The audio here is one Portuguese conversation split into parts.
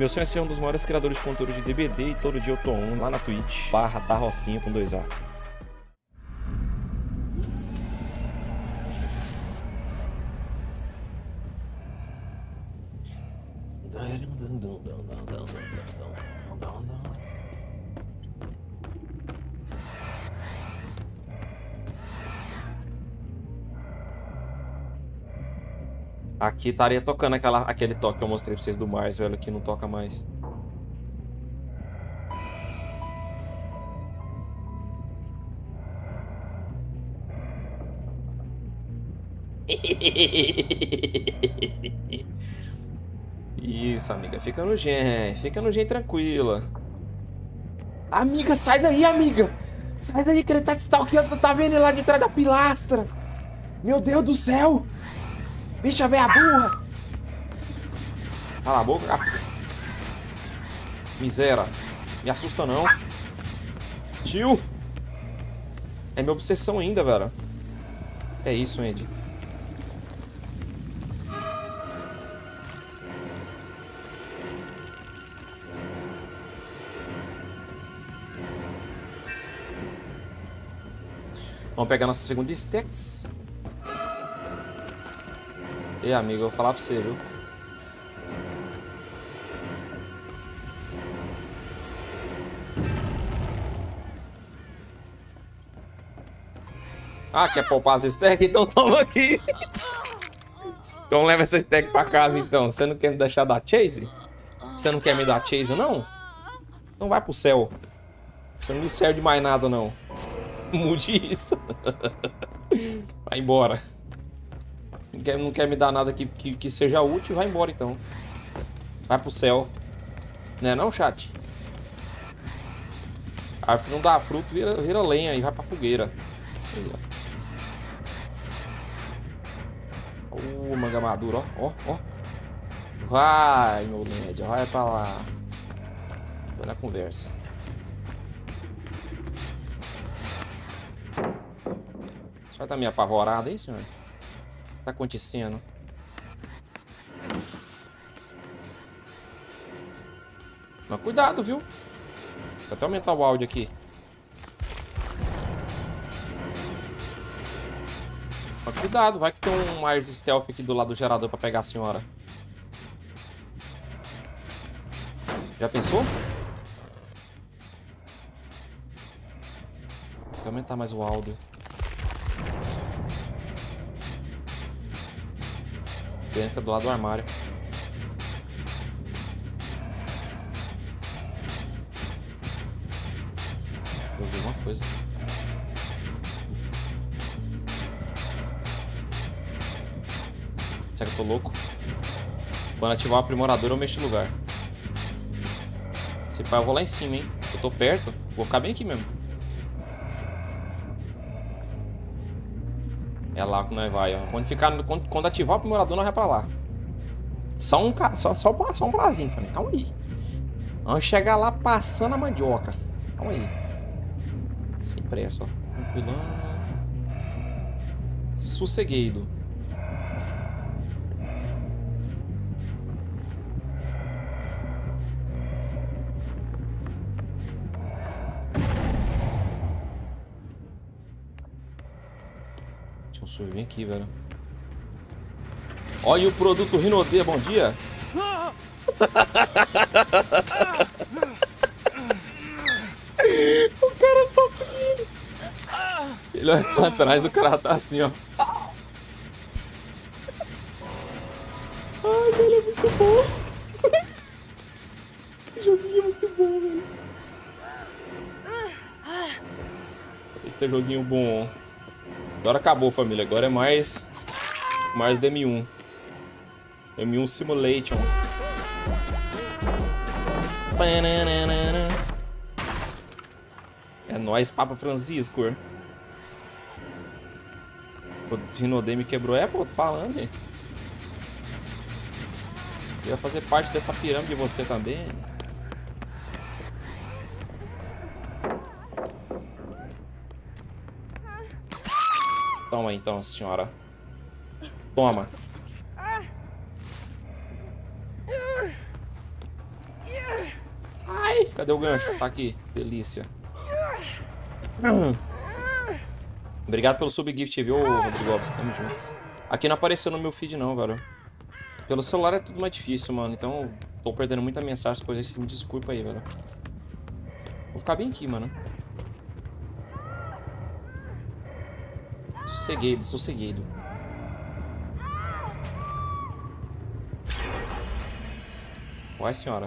Meu sonho é ser um dos maiores criadores de conteúdo de DBD e todo dia eu tô lá na Twitch, /Tarrocinha com 2A. Aqui estaria tocando aquele toque que eu mostrei pra vocês do Mars, velho, que não toca mais. Isso, amiga, fica no gen tranquila. Amiga, sai daí, amiga! Sai daí que ele tá te stalkeando, você tá vendo ele lá de trás da pilastra? Meu Deus do céu! Bicha véia burra! Cala a boca, cara. Miséria. Me assusta não. Tio! É minha obsessão ainda, velho. É isso, Andy. Vamos pegar nossa segunda stacks. E amigo, eu vou falar pra você, viu? Ah, quer poupar as stacks? Então toma aqui. Então leva essa stack pra casa, então. Você não quer me deixar dar chase? Você não quer me dar chase, não? Então vai pro céu. Você não me serve de mais nada, não. Mude isso. Vai embora. Não quer me dar nada que seja útil, vai embora então. Vai pro céu. Né não, chat? A árvore que não dá fruto vira lenha e vai pra fogueira. Isso aí, ó. Manga madura, ó. Vai, meu nerd, vai pra lá. Vai na conversa. Você vai estar meio apavorado aí, senhor? O que tá acontecendo? Mas cuidado, viu? Vou até aumentar o áudio aqui. Mas cuidado, vai que tem um Mars Stealth aqui do lado do gerador pra pegar a senhora. Já pensou? Vou aumentar mais o áudio. Entra do lado do armário. Eu vi uma coisa. Será que eu tô louco? Quando ativar o aprimorador eu mexo de lugar. Se pá, eu vou lá em cima, hein? Eu tô perto. Vou ficar bem aqui mesmo. É lá que nós vai, ó. Quando ativar o aprimorador, nós vai pra lá. Só um prazinho, família. Calma aí. Vamos chegar lá passando a mandioca. Calma aí. Sem pressa, ó. Tranquilão. Sossegueiro. Deixa eu subir aqui, velho. Olha o produto Rinode, bom dia. O cara só fugindo. Ele olha pra trás, o cara tá assim, ó. Ai, velho, é muito bom. Esse joguinho é muito bom, velho. Eita, joguinho bom. Agora acabou, família. Agora é mais do M1. M1 Simulations. É nóis, Papa Francisco. O Rinode me quebrou. É, pô, tô falando, hein? Eu ia fazer parte dessa pirâmide de você também. Toma então, senhora. Toma. Ih, cadê o gancho? Tá aqui. Delícia. Obrigado pelo subgift, viu, Rodrigo? Tamo juntos. Aqui não apareceu no meu feed, não, velho. Pelo celular é tudo mais difícil, mano. Então, tô perdendo muita mensagem, coisa assim. Me desculpa aí, velho. Vou ficar bem aqui, mano. Sosseguedo, sosseguedo. Uai, senhora.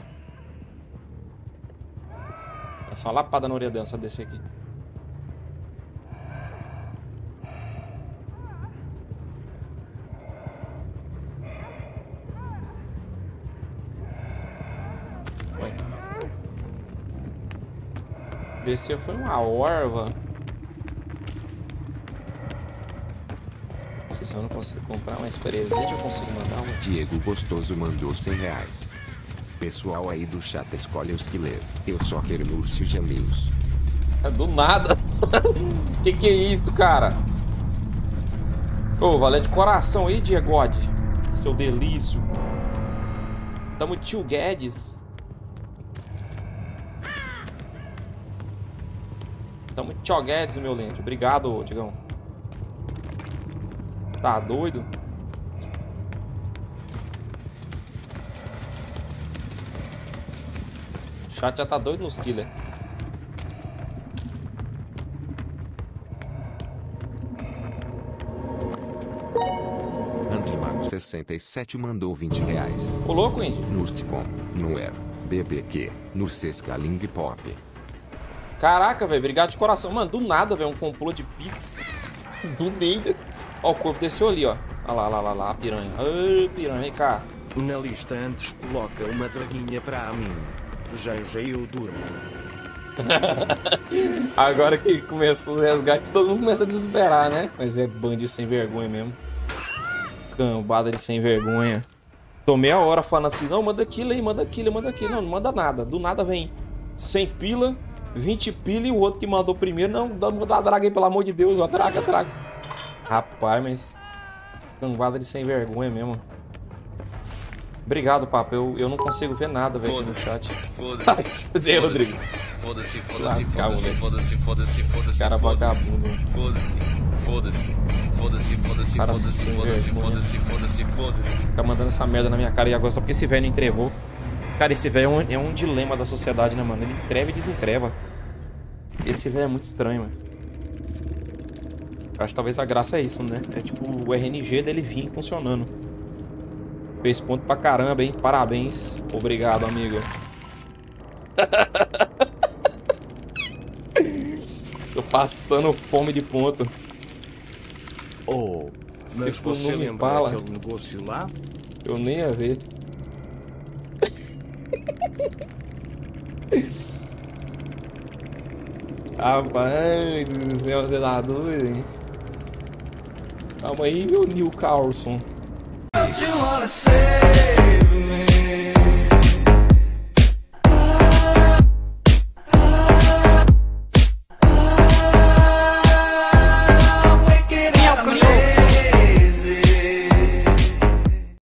É só uma lapada na orelha dela, só descer aqui. Foi. Desceu foi uma orva. Se eu não consigo comprar mais presente, eu consigo mandar um. Diego Gostoso mandou R$100. Pessoal aí do chat escolhe os que ler. Eu só quero Múrcio Geminhos. É do nada. Que é isso, cara? Ô, valeu de coração aí, Diego. Seu delício. Tamo tio Guedes. Tamo tio Guedes, meu lente. Obrigado, Digão. Tá doido? O chat já tá doido nos killer. Andimago67 mandou R$20. Ô, louco, Indy. Nurticom, Nuer, BBQ, Nursescaling Pop. Caraca, velho. Obrigado de coração. Mano, do nada, velho. Um complô de pix. Do nada. Ó, o corpo desceu ali, ó. Olha lá, a piranha. Ai, piranha, vem cá. Na lista antes, coloca uma draguinha para mim. Já eu durmo. Agora que começou o resgate, todo mundo começa a desesperar, né? Mas é bandido sem vergonha mesmo. Cambada de sem vergonha. Tô meia hora falando assim, não, manda aquilo aí, manda aquilo, manda aquilo. Não, não manda nada. Do nada vem 100 pila, 20 pila e o outro que mandou primeiro, não, manda a draga aí, pelo amor de Deus, ó, draga. Rapaz, mas... Cambada de sem vergonha mesmo. Obrigado, papo. Eu não consigo ver nada, velho, aqui no chat. Foda-se. Fudeu, Rodrigo. Foda-se. Cara vagabundo. Foda-se. Fica mandando essa merda na minha cara e agora só porque esse velho não entrevou. Cara, esse velho é um dilema da sociedade, né, mano? Ele entreva e desentreva. Esse velho é muito estranho, mano. Acho que talvez a graça é isso, né? É tipo o RNG dele vir funcionando. Fez ponto pra caramba, hein? Parabéns. Obrigado, amigo. Tô passando fome de ponto. Oh, Se mas tu você não me lembra fala, daquele negócio lá? eu nem ia ver. Rapaz do céu, você tá doido, hein? Calma aí, meu Neil Carlson. Don't you wanna save me?